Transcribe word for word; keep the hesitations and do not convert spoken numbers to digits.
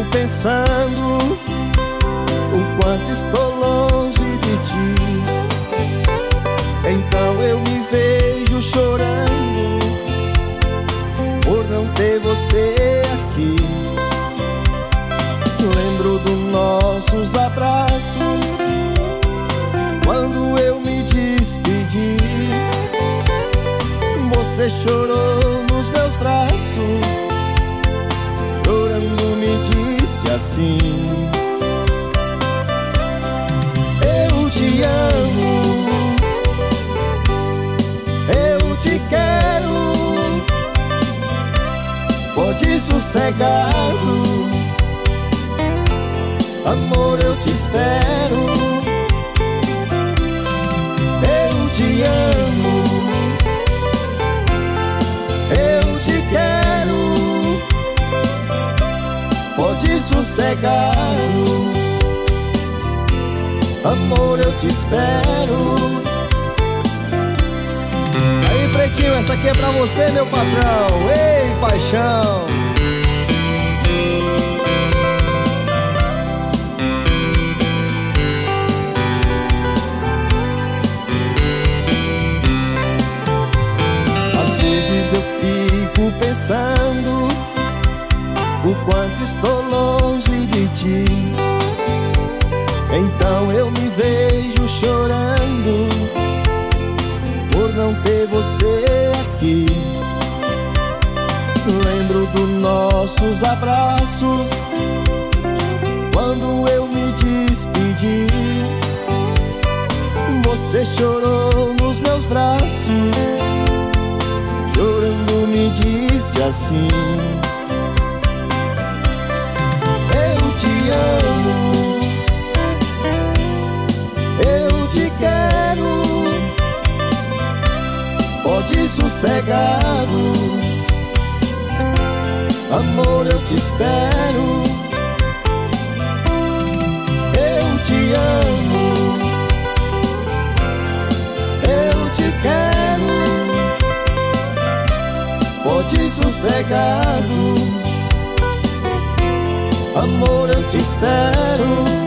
pensando o quanto estou longe de ti. Então eu me vejo chorando por não ter você aqui. Lembro dos nossos abraços quando eu me despedi. Você chorou nos meus braços, chorando me disse assim: eu te amo, eu te quero, pode sossegado, amor, eu te espero. Eu te amo, eu te quero, pode sossegado, amor, eu te espero. Aí, pretinho, essa aqui é pra você, meu patrão. Ei, paixão! Às vezes eu fico pensando o quanto estou longe de ti. Então eu me vejo chorando por não ter você aqui. Lembro dos nossos abraços quando eu me despedi. Você chorou nos meus braços, chorando me disse assim: eu te amo, eu te quero, pode sossegado, amor, eu te espero. Eu te amo, eu te quero, pode sossegado, amor, eu te espero.